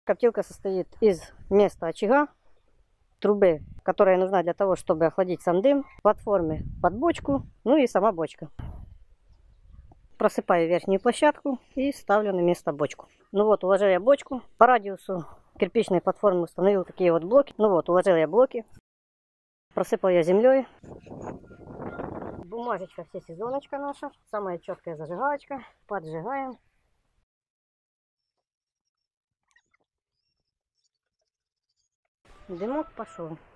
Коптилка состоит из места очага, трубы, которая нужна для того, чтобы охладить сам дым, платформы под бочку, ну и сама бочка. Просыпаю верхнюю площадку и ставлю на место бочку. Ну вот, уложил я бочку. По радиусу кирпичной платформы установил такие вот блоки. Ну вот, уложил я блоки. Просыпал я землей. Бумажечка всесезоночка наша. Самая четкая зажигалочка. Поджигаем. Дымок пошел.